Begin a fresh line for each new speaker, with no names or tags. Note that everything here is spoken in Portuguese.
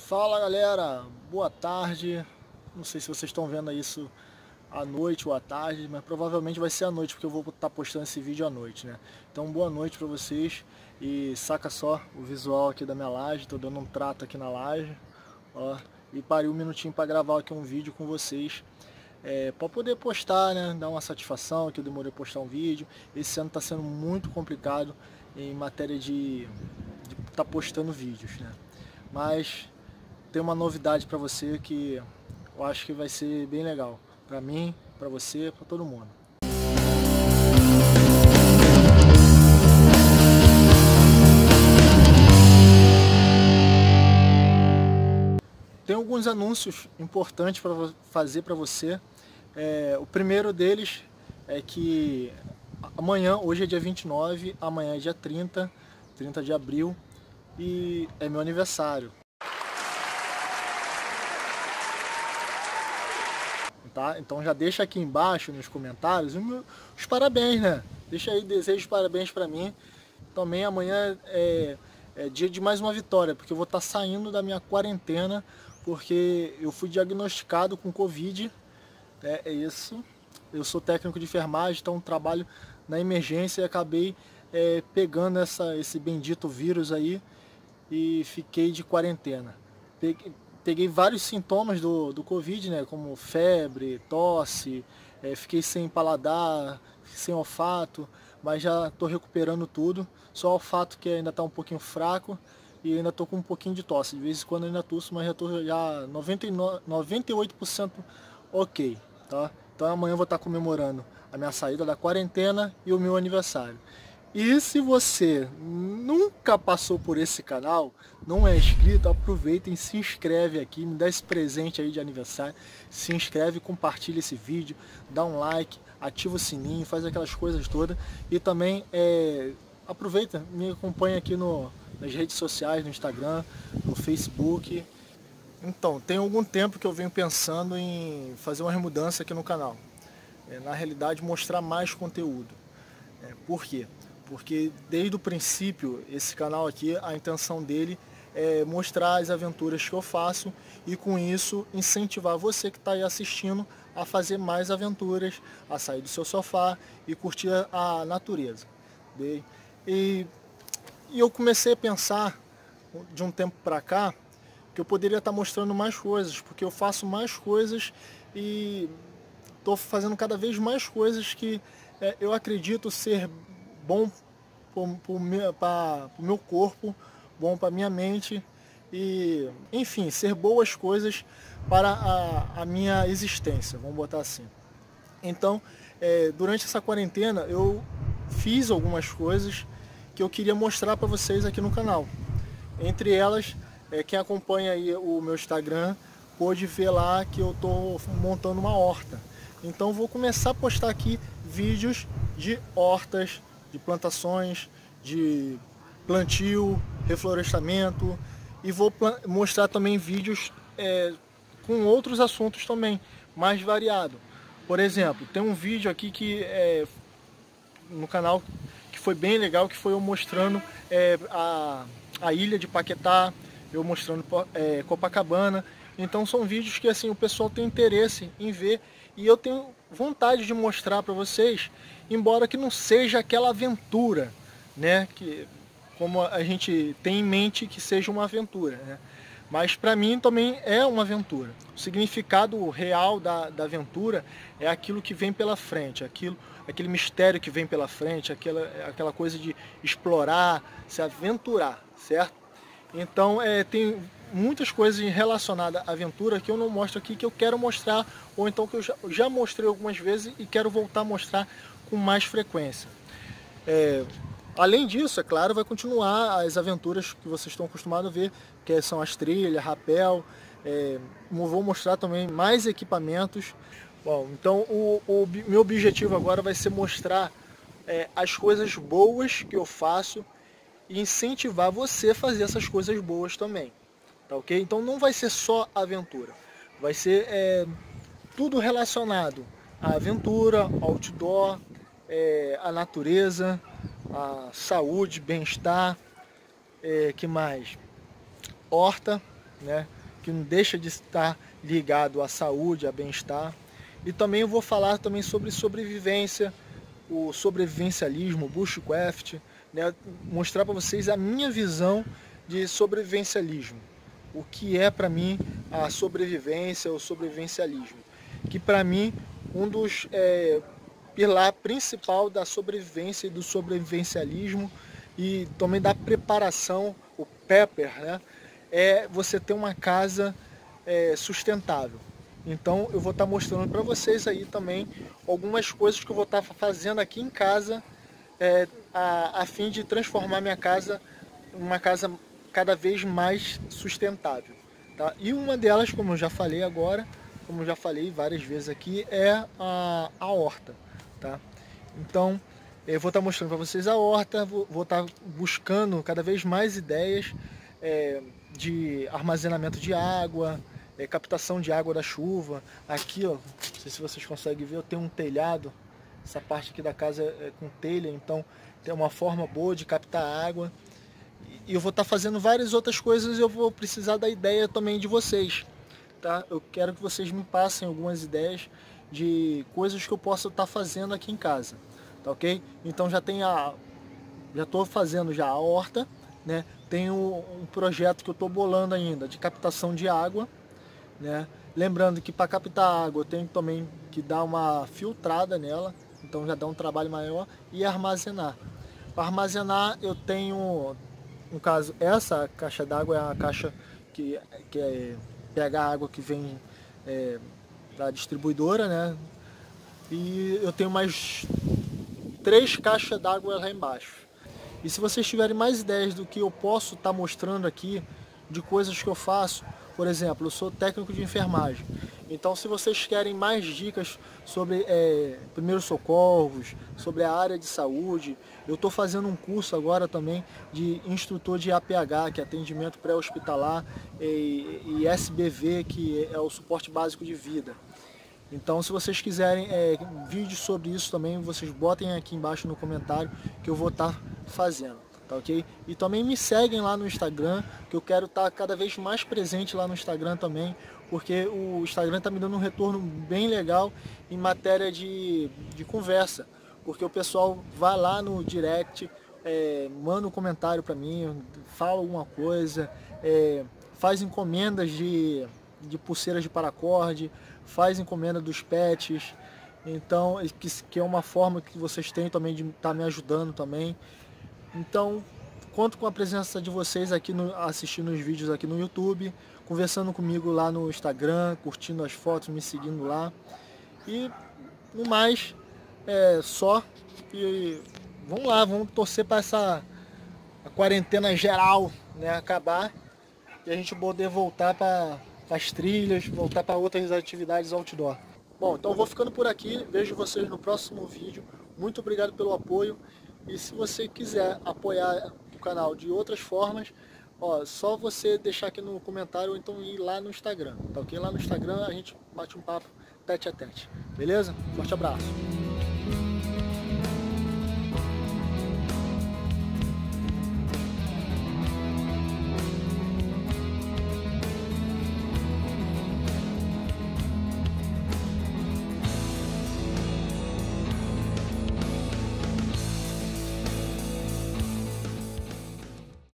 Fala galera, boa tarde. Não sei se vocês estão vendo isso à noite ou à tarde, mas provavelmente vai ser à noite, porque eu vou estar postando esse vídeo à noite, né? Então boa noite pra vocês e saca só o visual aqui da minha laje. Tô dando um trato aqui na laje, ó, e parei um minutinho para gravar aqui um vídeo com vocês, para poder postar, né? Dar uma satisfação que eu demorei a postar um vídeo. Esse ano tá sendo muito complicado em matéria de estar postando vídeos, né? Mas tem uma novidade para você que eu acho que vai ser bem legal. Para mim, para você, para todo mundo. Tem alguns anúncios importantes para fazer para você. O primeiro deles é que amanhã, hoje é dia 29, amanhã é dia 30 de abril, e é meu aniversário. Tá? Então já deixa aqui embaixo nos comentários os parabéns, né? Deixa aí, desejo de parabéns para mim. Também amanhã é dia de mais uma vitória, porque eu vou estar saindo da minha quarentena, porque eu fui diagnosticado com Covid. É isso. Eu sou técnico de enfermagem, então trabalho na emergência e acabei pegando esse bendito vírus aí e fiquei de quarentena. Peguei vários sintomas do Covid, né, como febre, tosse, fiquei sem paladar, sem olfato, mas já estou recuperando tudo. Só o olfato que ainda está um pouquinho fraco e ainda estou com um pouquinho de tosse. De vez em quando ainda tosso, mas já estou já 98% ok, tá? Então amanhã eu vou estar comemorando a minha saída da quarentena e o meu aniversário. E se você nunca passou por esse canal, não é inscrito, aproveita e se inscreve aqui, me dá esse presente aí de aniversário, se inscreve, compartilha esse vídeo, dá um like, ativa o sininho, faz aquelas coisas todas e também aproveita, me acompanha aqui nas redes sociais, no Instagram, no Facebook. Então, tem algum tempo que eu venho pensando em fazer uma remudança aqui no canal, na realidade mostrar mais conteúdo. Por quê? Porque desde o princípio, esse canal aqui, a intenção dele é mostrar as aventuras que eu faço e com isso incentivar você que está aí assistindo a fazer mais aventuras, a sair do seu sofá e curtir a natureza. E eu comecei a pensar de um tempo para cá que eu poderia estar mostrando mais coisas, porque eu faço mais coisas e estou fazendo cada vez mais coisas que eu acredito ser bom para o meu corpo, bom para a minha mente e, enfim, ser boas coisas para a minha existência, vamos botar assim. Então, durante essa quarentena, eu fiz algumas coisas que eu queria mostrar para vocês aqui no canal. Entre elas, quem acompanha aí o meu Instagram pôde ver lá que eu estou montando uma horta. Então vou começar a postar aqui vídeos de hortas, de plantações, de plantio, reflorestamento, e vou mostrar também vídeos com outros assuntos também, mais variado. Por exemplo, tem um vídeo aqui que no canal que foi bem legal, que foi eu mostrando a ilha de Paquetá, eu mostrando Copacabana. Então são vídeos que assim o pessoal tem interesse em ver e eu tenho vontade de mostrar para vocês, embora que não seja aquela aventura, né, que como a gente tem em mente que seja uma aventura, né? Mas para mim também é uma aventura. O significado real da aventura é aquilo que vem pela frente, aquele mistério que vem pela frente, aquela coisa de explorar, se aventurar, certo? Então tem muitas coisas relacionadas à aventura que eu não mostro aqui, que eu quero mostrar, ou então que eu já mostrei algumas vezes e quero voltar a mostrar com mais frequência. Além disso, é claro, vai continuar as aventuras que vocês estão acostumados a ver, que são as trilhas, rapel. Vou mostrar também mais equipamentos. Bom, então o meu objetivo agora vai ser mostrar as coisas boas que eu faço e incentivar você a fazer essas coisas boas também, tá ok? Então não vai ser só aventura, vai ser tudo relacionado à aventura, ao outdoor, à natureza, à saúde, bem-estar, que mais? Horta, né? que não deixa de estar ligado à saúde, a bem-estar. E também eu vou falar também sobre sobrevivência, o sobrevivencialismo, o bushcraft, né? Mostrar para vocês a minha visão de sobrevivencialismo. O que é para mim a sobrevivência, o sobrevivencialismo. Que para mim, um dos pilar principal da sobrevivência e do sobrevivencialismo e também da preparação, o Pepper, né? É você ter uma casa sustentável. Então eu vou estar mostrando para vocês aí também algumas coisas que eu vou estar fazendo aqui em casa a fim de transformar minha casa em uma casa cada vez mais sustentável. Tá? E uma delas, como eu já falei agora, como eu já falei várias vezes aqui, é a horta. Tá? Então eu vou estar mostrando para vocês a horta, vou estar buscando cada vez mais ideias de armazenamento de água, captação de água da chuva. Aqui, ó, não sei se vocês conseguem ver, eu tenho um telhado. Essa parte aqui da casa é com telha, então tem uma forma boa de captar água. E eu vou estar fazendo várias outras coisas e eu vou precisar da ideia também de vocês. Tá? Eu quero que vocês me passem algumas ideias de coisas que eu possa estar fazendo aqui em casa. Tá ok? Então já estou fazendo já a horta, né? Tenho um projeto que eu estou bolando ainda de captação de água. Né? Lembrando que para captar água eu tenho também que dar uma filtrada nela, então já dá um trabalho maior, e armazenar. Para armazenar eu tenho, no caso, essa caixa d'água é a caixa que pega a água que vem da distribuidora, né? E eu tenho mais 3 caixas d'água lá embaixo. E se vocês tiverem mais ideias do que eu posso estar mostrando aqui, de coisas que eu faço, por exemplo, eu sou técnico de enfermagem. Então, se vocês querem mais dicas sobre primeiros socorros, sobre a área de saúde, eu estou fazendo um curso agora também de instrutor de APH, que é atendimento pré-hospitalar, e SBV, que é o suporte básico de vida. Então, se vocês quiserem vídeos sobre isso também, vocês botem aqui embaixo no comentário que eu vou estar fazendo. Tá ok? E também me seguem lá no Instagram, que eu quero estar cada vez mais presente lá no Instagram também, porque o Instagram está me dando um retorno bem legal em matéria de conversa, porque o pessoal vai lá no direct, manda um comentário para mim, fala alguma coisa, faz encomendas de pulseiras de paracorde, faz encomenda dos pets, então que é uma forma que vocês têm também de estar me ajudando também. Então, conto com a presença de vocês aqui assistindo os vídeos aqui no YouTube, conversando comigo lá no Instagram, curtindo as fotos, me seguindo lá. E no mais, só. E vamos lá, vamos torcer para a quarentena geral, né, acabar e a gente poder voltar para as trilhas, voltar para outras atividades outdoor. Bom, então eu vou ficando por aqui, vejo vocês no próximo vídeo. Muito obrigado pelo apoio. E se você quiser apoiar o canal de outras formas, só você deixar aqui no comentário ou então ir lá no Instagram, tá ok? Lá no Instagram a gente bate um papo tete a tete, beleza? Forte abraço!